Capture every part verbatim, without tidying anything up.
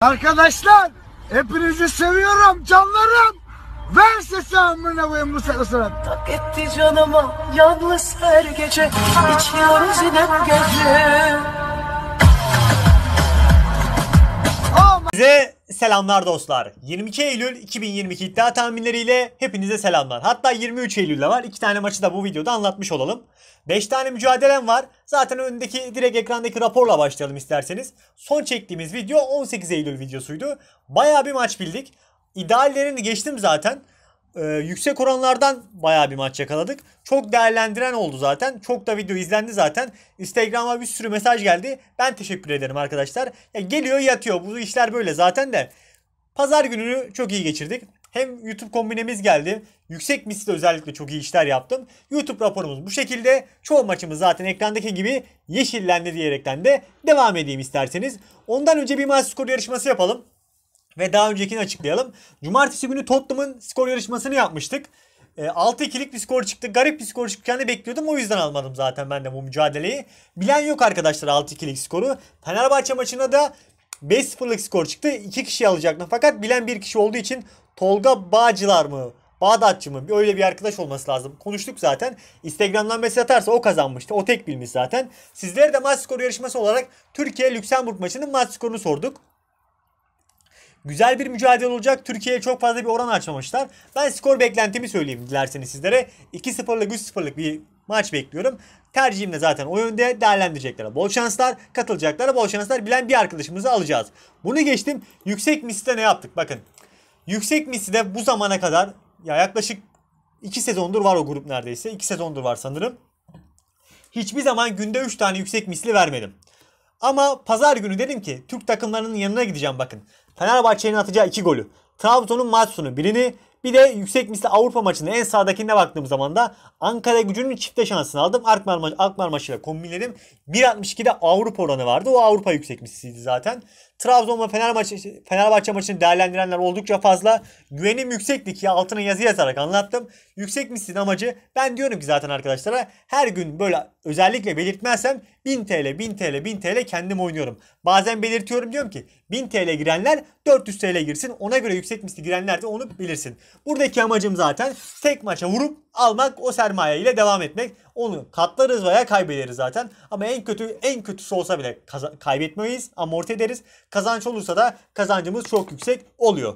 Arkadaşlar hepinizi seviyorum canlarım. Ver sesi amına koyayım bu sırasına. Tak etti canıma yalnız her gece. İçiyoruz yine bu gece. Size selamlar dostlar. yirmi iki Eylül iki bin yirmi iki iddia tahminleriyle hepinize selamlar. Hatta yirmi üç Eylül'de var. iki tane maçı da bu videoda anlatmış olalım. beş tane mücadelem var. Zaten önündeki direkt ekrandaki raporla başlayalım isterseniz. Son çektiğimiz video on sekiz Eylül videosuydu. Bayağı bir maç bildik. İdeallerini geçtim zaten. Ee, yüksek oranlardan bayağı bir maç yakaladık. Çok değerlendiren oldu zaten. Çok da video izlendi zaten. Instagram'a bir sürü mesaj geldi. Ben teşekkür ederim arkadaşlar. Ya geliyor yatıyor. Bu işler böyle zaten de. Pazar gününü çok iyi geçirdik. Hem YouTube kombinemiz geldi. Yüksek misli özellikle çok iyi işler yaptım. YouTube raporumuz bu şekilde. Çoğu maçımız zaten ekrandaki gibi yeşillendi diyerekten de devam edeyim isterseniz. Ondan önce bir maç skor yarışması yapalım. Ve daha öncekini açıklayalım. Cumartesi günü Tottenham'ın skor yarışmasını yapmıştık. E, altı ikilik bir skor çıktı. Garip bir skor çıkacağını bekliyordum. O yüzden almadım zaten ben de bu mücadeleyi. Bilen yok arkadaşlar altı ikilik skoru. Fenerbahçe maçına da beş sıfırlık skor çıktı. iki kişi alacaktım. Fakat bilen bir kişi olduğu için Tolga Bağcılar mı? Bağdatçı mı? Öyle bir arkadaş olması lazım. Konuştuk zaten. Instagram'dan mesaj atarsa o kazanmıştı. O tek bilmiş zaten. Sizlere de maç skoru yarışması olarak Türkiye-Lüksemburg maçının maç skorunu sorduk. Güzel bir mücadele olacak. Türkiye'ye çok fazla bir oran açmamışlar. Ben skor beklentimi söyleyeyim dilerseniz sizlere. iki sıfırlık üç sıfırlık bir maç bekliyorum. Tercihim de zaten o yönde, değerlendirecekler. Bol şanslar. Katılacaklara bol şanslar. Bilen bir arkadaşımızı alacağız. Bunu geçtim. Yüksek mislide ne yaptık? Bakın. Yüksek mislide bu zamana kadar ya yaklaşık iki sezondur var o grup neredeyse. iki sezondur var sanırım. Hiçbir zaman günde üç tane yüksek misli vermedim. Ama pazar günü dedim ki Türk takımlarının yanına gideceğim bakın. Fenerbahçe'nin atacağı iki golü. Trabzon'un maç sonu birini. Bir de yüksek misli Avrupa maçında en sağdakine baktığım zaman da Ankara Gücü'nün çifte şansını aldım. Alkmaar, maç, Alkmaar maçıyla kombinledim. bir altmış ikide Avrupa oranı vardı. O Avrupa yüksek misliydi zaten. Trabzon ve Fenerbahçe, Fenerbahçe maçını değerlendirenler oldukça fazla. Güvenim yüksekti ki altına yazı yazarak anlattım. Yüksek mislin amacı ben diyorum ki zaten arkadaşlara her gün böyle özellikle belirtmezsem bin TL, bin TL, bin TL kendim oynuyorum. Bazen belirtiyorum diyorum ki bin TL girenler dört yüz TL girsin. Ona göre yüksek misli girenler de onu bilirsin. Buradaki amacım zaten tek maça vurup almak, o sermaye ile devam etmek. Onu katlarız veya kaybederiz zaten. Ama en kötü en kötüsü olsa bile kaybetmeyiz, amorti ederiz. Kazanç olursa da kazancımız çok yüksek oluyor.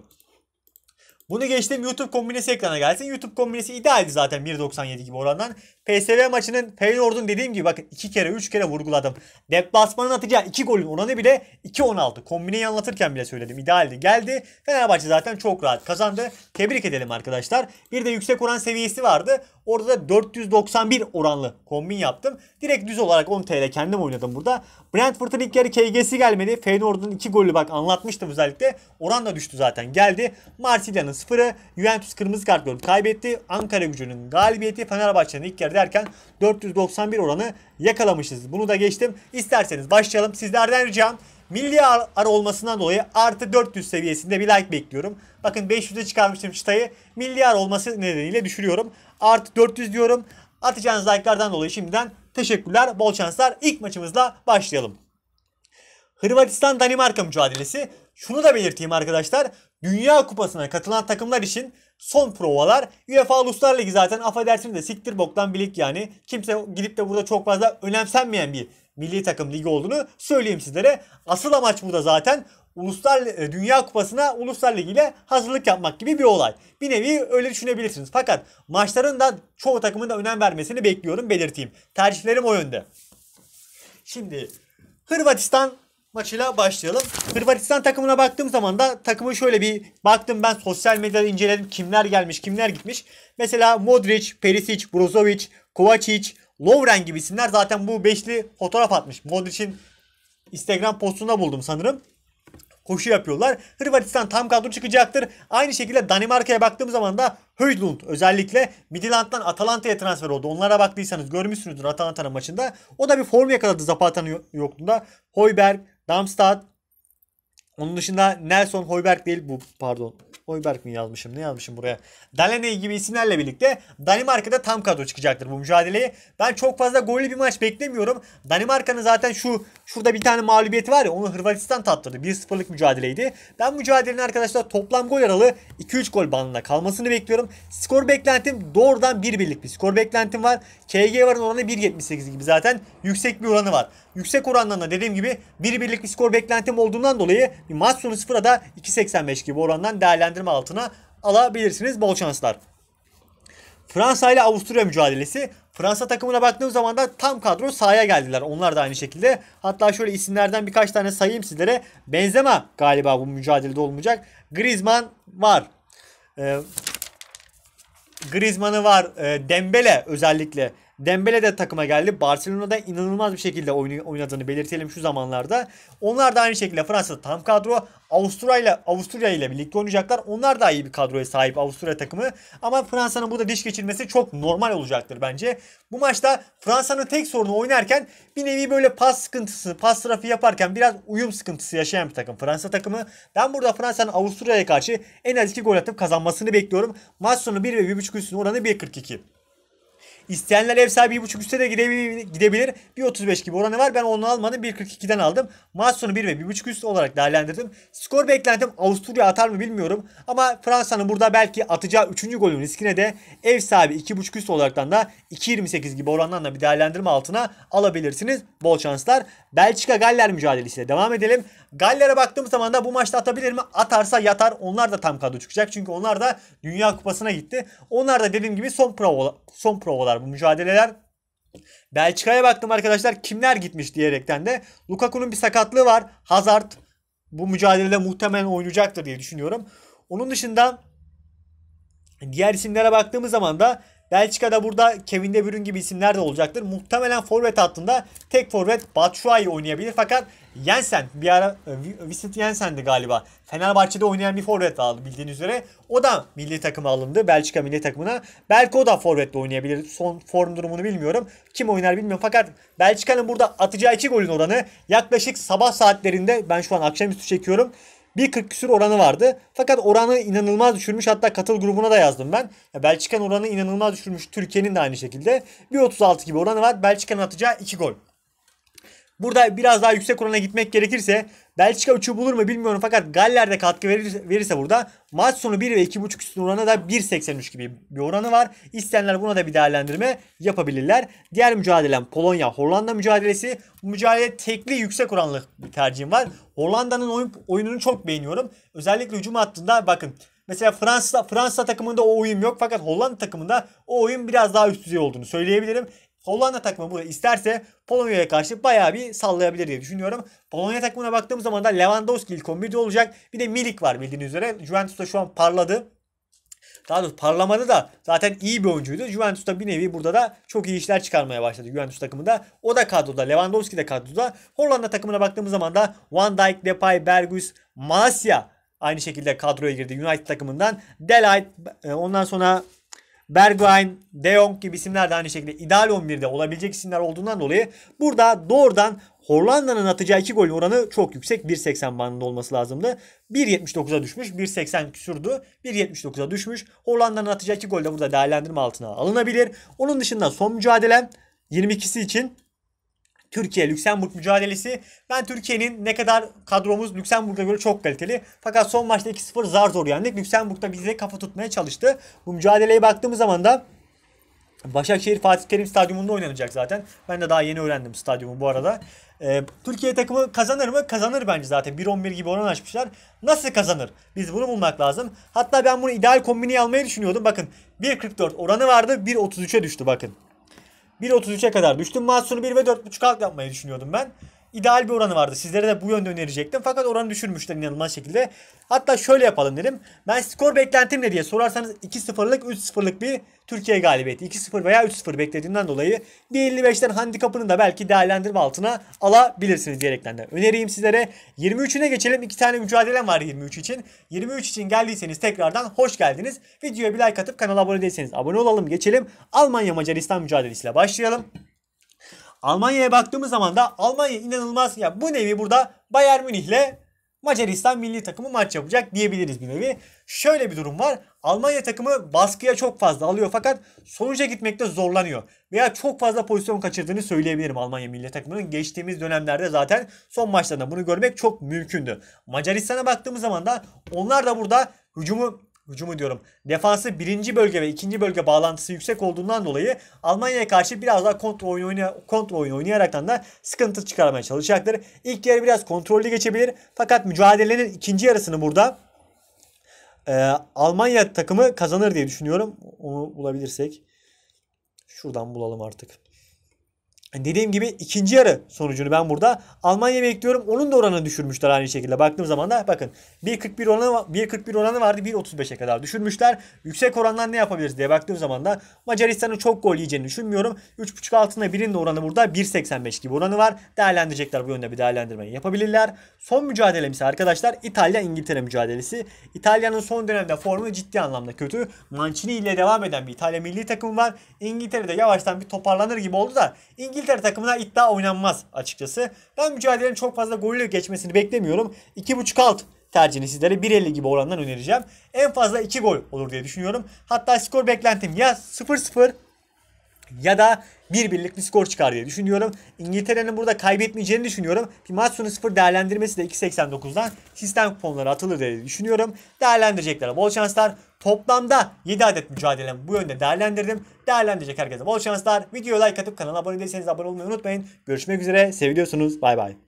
Bunu geçtim, YouTube kombinesi ekrana gelsin. YouTube kombinesi idealdi zaten bir doksan yedi gibi orandan. P S V maçının Feyenoord'un dediğim gibi bakın iki kere üç kere vurguladım. Deplasmanın atacağı iki golün oranı bile iki on altı. Kombineyi anlatırken bile söyledim. İdealdi. Geldi. Fenerbahçe zaten çok rahat kazandı. Tebrik edelim arkadaşlar. Bir de yüksek oran seviyesi vardı. Orada da dört yüz doksan bir oranlı kombin yaptım. Direkt düz olarak on TL kendim oynadım burada. Brentford'un ilk yarı K G'si gelmedi. Feyenoord'un iki golü bak anlatmıştım özellikle. Oran da düştü zaten. Geldi. Marsilya'nın sıfırı. Juventus kırmızı kart gördü. Kaybetti. Ankara Gücü'nün galibiyeti. Fenerbahçe'nin ilk yarı derken dört yüz doksan bir oranı yakalamışız. Bunu da geçtim. İsterseniz başlayalım. Sizlerden ricam milli ar, ar olmasından dolayı artı dört yüz seviyesinde bir like bekliyorum. Bakın beş yüze çıkarmıştım çıtayı. Milli ar olması nedeniyle düşürüyorum. Artı dört yüz diyorum. Atacağınız like'lardan dolayı şimdiden teşekkürler. Bol şanslar. İlk maçımızla başlayalım. Hırvatistan-Danimarka mücadelesi. Şunu da belirteyim arkadaşlar. Dünya Kupası'na katılan takımlar için son provalar. UEFA Uluslar Ligi zaten affedersiniz de siktir boktan bir lig yani. Kimse gidip de burada çok fazla önemsenmeyen bir milli takım ligi olduğunu söyleyeyim sizlere. Asıl amaç burada zaten Uluslar Dünya Kupası'na Uluslar Ligi ile hazırlık yapmak gibi bir olay. Bir nevi öyle düşünebilirsiniz. Fakat maçların da çoğu takımın da önem vermesini bekliyorum, belirteyim. Tercihlerim o yönde. Şimdi Hırvatistan maçıyla başlayalım. Hırvatistan takımına baktığım zaman da takımı şöyle bir baktım, ben sosyal medyada inceledim. Kimler gelmiş, kimler gitmiş. Mesela Modric, Perisic, Brozovic, Kovacic, Lovren gibi isimler zaten bu beşli fotoğraf atmış. Modric'in Instagram postunda buldum sanırım. Koşu yapıyorlar. Hırvatistan tam kadro çıkacaktır. Aynı şekilde Danimarka'ya baktığım zaman da Højlund özellikle Midtjylland'dan Atalanta'ya transfer oldu. Onlara baktıysanız görmüşsünüzdür Atalanta'nın maçında. O da bir form yakaladı Zapata'nın yokluğunda. Højbjerg, Damstad. Onun dışında Nelson Højbjerg değil bu, pardon. Hoiberg mi yazmışım? Ne yazmışım buraya? Delaney gibi isimlerle birlikte Danimarka'da tam kadro çıkacaktır bu mücadeleye. Ben çok fazla gollü bir maç beklemiyorum. Danimarka'nın zaten şu şurada bir tane mağlubiyeti var ya, onu Hırvatistan tattırdı. bir sıfırlık mücadeleydi. Ben mücadelenin arkadaşlar toplam gol aralığı iki üç gol bandında kalmasını bekliyorum. Skor beklentim doğrudan bir birlik bir skor beklentim var. K G varın oranı bir yetmiş sekiz gibi zaten yüksek bir oranı var. Yüksek orandan da dediğim gibi bir birlik bir skor beklentim olduğundan dolayı bir maç sonu sıfıra da iki seksen beş gibi orandan değerlendirme altına alabilirsiniz. Bol şanslar. Fransa ile Avusturya mücadelesi. Fransa takımına baktığım zaman da tam kadro sahaya geldiler. Onlar da aynı şekilde. Hatta şöyle isimlerden birkaç tane sayayım sizlere. Benzema galiba bu mücadelede olmayacak. Griezmann var. Ee, Griezmann'ı var. Ee, Dembele özellikle. Dembele de takıma geldi. Barcelona'da inanılmaz bir şekilde oynadığını belirtelim şu zamanlarda. Onlar da aynı şekilde Fransa'da tam kadro. Avusturya ile Avusturya ile birlikte oynayacaklar. Onlar da iyi bir kadroya sahip Avusturya takımı. Ama Fransa'nın burada diş geçirmesi çok normal olacaktır bence. Bu maçta Fransa'nın tek sorunu oynarken bir nevi böyle pas sıkıntısı, pas trafiği yaparken biraz uyum sıkıntısı yaşayan bir takım Fransa takımı. Ben burada Fransa'nın Avusturya'ya karşı en az iki gol atıp kazanmasını bekliyorum. Maç sonu bir ve bir buçuk üstün oranı bir kırk iki. İsteyenler ev sahibi bir buçuk üste de gidebilir. bir otuz beş gibi oranı var. Ben onu almadım. bir kırk ikiden aldım. Maç sonu bir ve bir buçuk üst olarak değerlendirdim. Skor beklentim Avusturya atar mı bilmiyorum. Ama Fransa'nın burada belki atacağı üçüncü golün riskine de ev sahibi iki buçuk üst olaraktan da iki yirmi sekiz gibi orandan da bir değerlendirme altına alabilirsiniz. Bol şanslar. Belçika Galler mücadelesiyle devam edelim. Galler'e baktığımız zaman da bu maçta atabilir mi? Atarsa yatar. Onlar da tam kadro çıkacak. Çünkü onlar da Dünya Kupası'na gitti. Onlar da dediğim gibi son prova, son provalar bu mücadeleler. Belçika'ya baktım arkadaşlar. Kimler gitmiş diyerekten de. Lukaku'nun bir sakatlığı var. Hazard bu mücadelede muhtemelen oynayacaktır diye düşünüyorum. Onun dışında diğer isimlere baktığımız zaman da Belçika'da burada Kevin De Bruyne gibi isimler de olacaktır. Muhtemelen forvet hattında tek forvet Batshuayi oynayabilir. Fakat Jensen bir ara Vincent Jensen'di galiba. Fenerbahçe'de oynayan bir forvet vardı bildiğiniz üzere. O da milli takıma alındı. Belçika milli takımına. Belki o da forvetle oynayabilir. Son form durumunu bilmiyorum. Kim oynar bilmiyorum. Fakat Belçika'nın burada atacağı iki golün oranı yaklaşık sabah saatlerinde, ben şu an akşamüstü çekiyorum, bir kırk küsur oranı vardı. Fakat oranı inanılmaz düşürmüş. Hatta katıl grubuna da yazdım ben. Belçika'nın oranı inanılmaz düşürmüş. Türkiye'nin de aynı şekilde. bir otuz altı gibi oranı var. Belçika'nın atacağı iki gol. Burada biraz daha yüksek orana gitmek gerekirse Belçika üçü bulur mu bilmiyorum. Fakat Galler de katkı verir, verirse burada maç sonu bir ve iki buçuk üstün oranı da bir seksen üç gibi bir oranı var. İsteyenler buna da bir değerlendirme yapabilirler. Diğer mücadelem Polonya-Hollanda mücadelesi. Bu mücadele tekli yüksek oranlı bir tercihim var. Hollanda'nın oyun, oyununu çok beğeniyorum. Özellikle hücum hattında bakın. Mesela Fransa Fransa takımında o oyun yok. Fakat Hollanda takımında o oyun biraz daha üst düzey olduğunu söyleyebilirim. Hollanda takımı burada isterse Polonya'ya karşı bayağı bir sallayabilir diye düşünüyorum. Polonya takımına baktığım zaman da Lewandowski ilk on birde olacak. Bir de Milik var bildiğiniz üzere. Juventus'ta şu an parladı. Daha doğrusu parlamadı da zaten iyi bir oyuncuydu. Juventus'ta bir nevi burada da çok iyi işler çıkarmaya başladı Juventus takımında. O da kadroda. Lewandowski de kadroda. Hollanda takımına baktığımız zaman da Van Dijk, Depay, Berghuis, Malacia aynı şekilde kadroya girdi United takımından. Delight, ondan sonra Bergwijn, De Jong gibi isimler de aynı şekilde ideal on birde olabilecek isimler olduğundan dolayı burada doğrudan Hollanda'nın atacağı iki gol oranı çok yüksek. bir seksen bandında olması lazımdı. bir yetmiş dokuza düşmüş. bir seksen küsurdu. bir yetmiş dokuza düşmüş. Hollanda'nın atacağı iki gol de burada değerlendirme altına alınabilir. Onun dışında son mücadelem yirmi ikisi için Türkiye-Lüksemburg mücadelesi. Ben Türkiye'nin ne kadar kadromuz Lüksemburg'a göre çok kaliteli. Fakat son maçta iki sıfır zar zor yendik. Lüksemburg da bize kafa tutmaya çalıştı. Bu mücadeleye baktığımız zaman da Başakşehir Fatih Terim Stadyumunda oynanacak zaten. Ben de daha yeni öğrendim stadyumu bu arada. Ee, Türkiye takımı kazanır mı? Kazanır bence zaten. bir on bir gibi oran açmışlar. Nasıl kazanır? Biz bunu bulmak lazım. Hatta ben bunu ideal kombini almayı düşünüyordum. Bakın bir kırk dört oranı vardı. bir otuz üçe düştü bakın. bir otuz üçe kadar düştüm. Maç sonu bir ve dört buçuk alt yapmayı düşünüyordum ben. İdeal bir oranı vardı. Sizlere de bu yönde önerecektim. Fakat oranı düşürmüşler inanılmaz şekilde. Hatta şöyle yapalım dedim. Ben skor beklentim ne diye sorarsanız iki sıfırlık üç sıfırlık bir Türkiye galibiyeti. iki sıfır veya üç sıfır beklediğimden dolayı bir elli beşten handikapını da belki değerlendirme altına alabilirsiniz diyerekten de önereyim sizlere. yirmi üçüne geçelim. İki tane mücadelem var yirmi üç için. yirmi üç için geldiyseniz tekrardan hoş geldiniz. Videoya bir like atıp kanala abone değilseniz abone olalım. Geçelim. Almanya Macaristan mücadelesiyle başlayalım. Almanya'ya baktığımız zaman da Almanya inanılmaz ya, bu nevi burada Bayern Münih'le Macaristan milli takımı maç yapacak diyebiliriz bir nevi. Şöyle bir durum var. Almanya takımı baskıya çok fazla alıyor fakat sonuca gitmekte zorlanıyor. Veya çok fazla pozisyon kaçırdığını söyleyebilirim Almanya milli takımının. Geçtiğimiz dönemlerde zaten son maçlarında bunu görmek çok mümkündü. Macaristan'a baktığımız zaman da onlar da burada hücumu hücumu diyorum. Defansı birinci bölge ve ikinci bölge bağlantısı yüksek olduğundan dolayı Almanya'ya karşı biraz daha kontrol oyunu, oynay kontrol oyunu oynayaraktan da sıkıntı çıkarmaya çalışacaktır. İlk yarı biraz kontrollü geçebilir. Fakat mücadelenin ikinci yarısını burada e, Almanya takımı kazanır diye düşünüyorum. Onu bulabilirsek. Şuradan bulalım artık. Dediğim gibi ikinci yarı sonucunu ben burada Almanya bekliyorum. Onun da oranını düşürmüşler aynı şekilde. Baktığım zaman da bakın bir kırk bir oranı bir kırk bir oranı vardı. bir otuz beşe kadar düşürmüşler. Yüksek orandan ne yapabiliriz diye baktığım zaman da Macaristan'ın çok gol yiyeceğini düşünmüyorum. üç buçuk altında birinin oranı burada bir seksen beş gibi oranı var. Değerlendirecekler, bu yönde bir değerlendirmeyi yapabilirler. Son mücadelemiz arkadaşlar İtalya-İngiltere mücadelesi. İtalya'nın son dönemde formu ciddi anlamda kötü. Mancini ile devam eden bir İtalya milli takımı var. İngiltere'de yavaştan bir toparlanır gibi oldu da İngiltere İngiltere takımına iddia oynanmaz açıkçası. Ben mücadelenin çok fazla golle geçmesini beklemiyorum. iki buçuk alt tercihini sizlere bir elli gibi orandan önereceğim. En fazla iki gol olur diye düşünüyorum. Hatta skor beklentim ya sıfır sıfır ya da bir birlik bir skor çıkar diye düşünüyorum. İngiltere'nin burada kaybetmeyeceğini düşünüyorum. Bir maç sonu sıfır değerlendirmesi de iki seksen dokuzdan sistem kuponları atılır diye düşünüyorum. Değerlendirecekler bol şanslar. Toplamda yedi adet mücadelem bu yönde değerlendirdim. Değerlendirecek herkese bol şanslar. Videoya like atıp kanala abone değilseniz abone olmayı unutmayın. Görüşmek üzere. Seviliyorsunuz. Bay bay.